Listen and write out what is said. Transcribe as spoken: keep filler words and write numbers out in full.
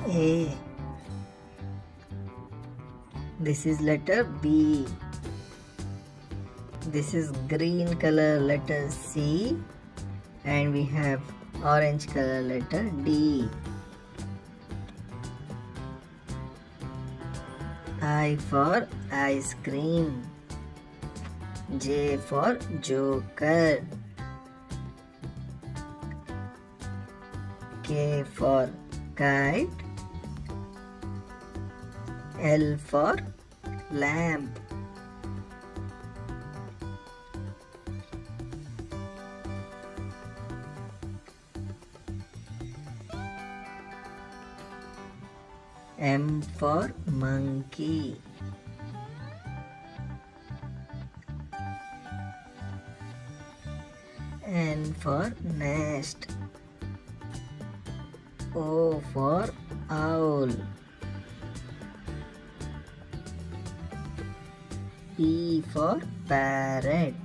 A. This is letter B. This is green color letter C, and we have orange color letter D. I for ice cream. J for joker. K for kite. L for lamp. M for monkey. N for nest. O for owl. P for parrot.